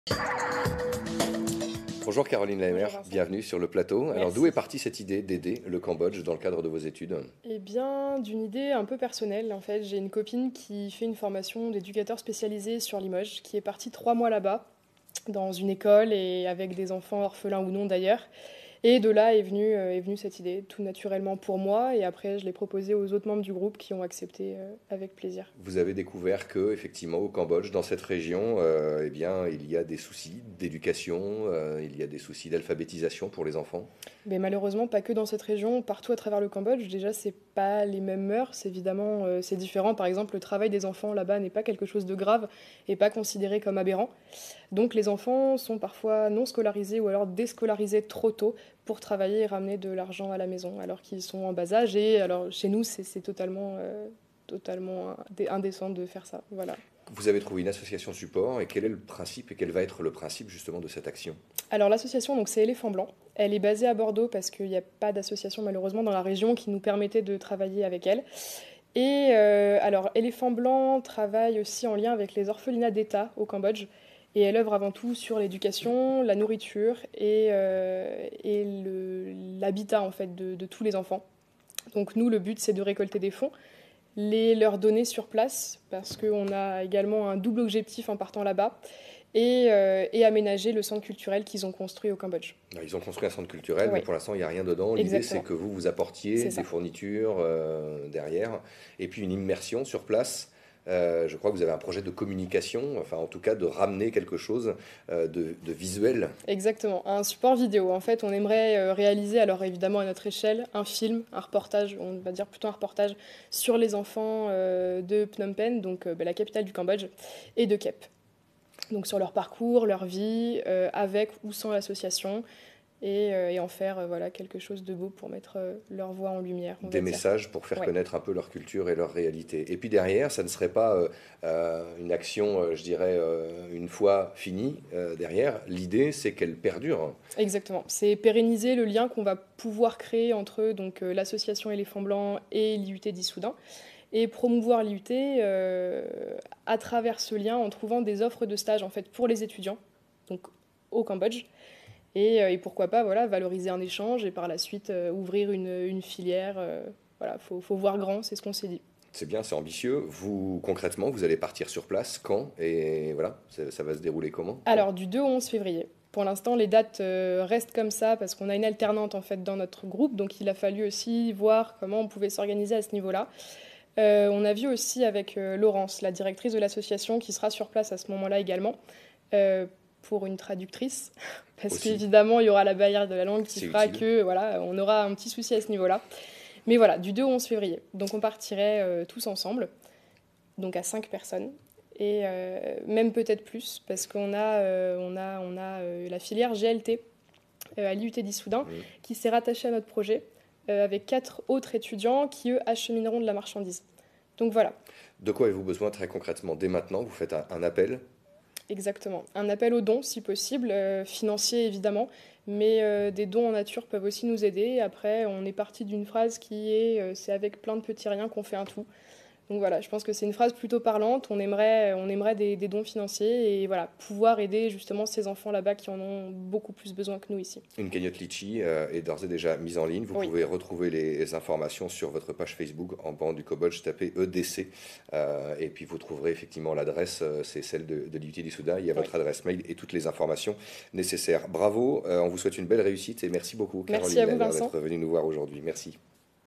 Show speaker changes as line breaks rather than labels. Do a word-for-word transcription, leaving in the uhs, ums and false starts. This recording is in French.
Bonjour Caroline Laemer,
Bonjour Vincent.
bienvenue sur le plateau. Alors
Merci.
d'où est partie cette idée d'aider le Cambodge dans le cadre de vos études?
Eh bien, d'une idée un peu personnelle, en fait, j'ai une copine qui fait une formation d'éducateur spécialisé sur Limoges, qui est partie trois mois là-bas, dans une école et avec des enfants orphelins ou non d'ailleurs. Et de là est venue, euh, est venue cette idée, tout naturellement pour moi, et après je l'ai proposée aux autres membres du groupe qui ont accepté euh, avec plaisir.
Vous avez découvert que effectivement au Cambodge, dans cette région, euh, eh bien, il y a des soucis d'éducation, euh, il y a des soucis d'alphabétisation pour les enfants.
Mais malheureusement, pas que dans cette région, partout à travers le Cambodge. Déjà, c'est pas les mêmes mœurs, évidemment, euh, c'est différent. Par exemple, le travail des enfants là-bas n'est pas quelque chose de grave et pas considéré comme aberrant. Donc, les enfants sont parfois non scolarisés ou alors déscolarisés trop tôt pour travailler et ramener de l'argent à la maison, alors qu'ils sont en bas âge. Et alors, chez nous, c'est c'est totalement, euh, totalement indé- indécent de faire ça. Voilà.
Vous avez trouvé une association support et quel est le principe et quel va être le principe justement de cette action?
Alors l'association, donc c'est Éléphant Blanc. Elle est basée à Bordeaux parce qu'il n'y a pas d'association malheureusement dans la région qui nous permettait de travailler avec elle. Et euh, alors Éléphant Blanc travaille aussi en lien avec les orphelinats d'État au Cambodge. Et elle œuvre avant tout sur l'éducation, la nourriture et, euh, et le- l'habitat en fait de, de tous les enfants. Donc nous, le but c'est de récolter des fonds, les leur donner sur place parce qu'on a également un double objectif en partant là-bas et, euh, et aménager le centre culturel qu'ils ont construit au Cambodge.
Alors, ils ont construit un centre culturel, mais
Oui,
pour l'instant, il n'y a rien dedans. L'idée, c'est
exactement,
que vous vous apportiez
c'est
des
ça.
fournitures euh, derrière, et puis une immersion sur place. Euh, je crois que vous avez un projet de communication, enfin en tout cas de ramener quelque chose euh, de, de visuel.
Exactement, un support vidéo. En fait, on aimerait euh, réaliser, alors évidemment à notre échelle, un film, un reportage, on va dire plutôt un reportage sur les enfants euh, de Phnom Penh, donc euh, bah, la capitale du Cambodge, et de Kep. Donc sur leur parcours, leur vie, euh, avec ou sans l'association, et, euh, et en faire euh, voilà, quelque chose de beau pour mettre euh, leur voix en lumière, on
Des
va dire.
messages pour faire
Ouais.
connaître un peu leur culture et leur réalité. Et puis derrière, ça ne serait pas euh, euh, une action, euh, je dirais, euh, une fois finie. Euh, derrière, l'idée, c'est qu'elle perdure.
Exactement. C'est pérenniser le lien qu'on va pouvoir créer entre donc, euh, l'association Éléphant Blanc et l'I U T d'Issoudun et promouvoir l'I U T euh, à travers ce lien en trouvant des offres de stage en fait, pour les étudiants donc, au Cambodge. Et, euh, et pourquoi pas voilà, valoriser un échange et par la suite euh, ouvrir une, une filière. Euh, voilà, faut, faut voir grand, c'est ce qu'on s'est dit.
C'est bien, c'est ambitieux. Vous, concrètement, vous allez partir sur place quand? Et voilà, ça, ça va se dérouler comment? Quand?
Alors, du deux au onze février. Pour l'instant, les dates euh, restent comme ça parce qu'on a une alternante en fait dans notre groupe, donc il a fallu aussi voir comment on pouvait s'organiser à ce niveau-là. Euh, on a vu aussi avec euh, Laurence, la directrice de l'association, qui sera sur place à ce moment-là également, euh, pour une traductrice, parce
Aussi,
qu'évidemment, il y aura la barrière de la langue qui
c'est
fera
utile.
que voilà, on aura un petit souci à ce niveau-là. Mais voilà, du deux au onze février. Donc on partirait euh, tous ensemble, donc à cinq personnes. Et euh, même peut-être plus, parce qu'on a, euh, on a, on a euh, la filière G L T euh, à l'I U T d'Issoudun
Mm.
qui s'est rattachée à notre projet euh, avec quatre autres étudiants qui, eux, achemineront de la marchandise. Donc voilà,
De quoi avez-vous besoin très concrètement? Dès maintenant, vous faites un, un appel.
exactement. Un appel aux dons, si possible, euh, financier évidemment, mais euh, des dons en nature peuvent aussi nous aider. Après, on est parti d'une phrase qui est euh, c'est avec plein de petits riens qu'on fait un tout. Donc voilà, je pense que c'est une phrase plutôt parlante. On aimerait, on aimerait des, des dons financiers et voilà, pouvoir aider justement ces enfants là-bas qui en ont beaucoup plus besoin que nous ici.
Une cagnotte Litchi euh, est d'ores et déjà mise en ligne. Vous
Oui,
pouvez retrouver les informations sur votre page Facebook en bas du Cambodge, tapez E D C euh, et puis vous trouverez effectivement l'adresse, euh, c'est celle de, de l'I U T du Soudan. Il y a
oui.
votre adresse mail et toutes les informations nécessaires. Bravo, euh, on vous souhaite une belle réussite et merci beaucoup
Merci
Caroline
à vous,
Laver
Vincent.
d'être venue nous voir aujourd'hui. Merci.